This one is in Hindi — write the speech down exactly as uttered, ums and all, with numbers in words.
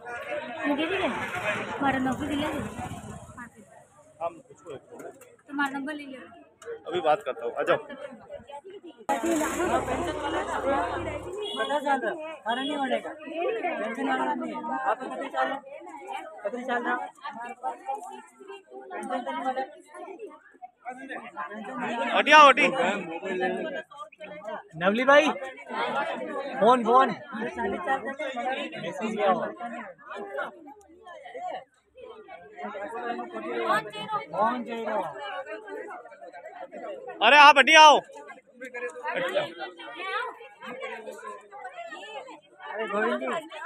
तुम्हारा नंबर ले लो। हम उसको तुम्हारा नंबर ले लो। अभी बात करता हूँ, आ जाओ। नहीं बढ़ेगा, पेंशन वाला नहीं है। आपको कितने साल है? कितने साल रहा? पेंशन तो नहीं वाला। हटिया हटी। नवली भाई फोन फोन फोन चाहिए। अरे आप हटिया आओ। अरे गोविंद जी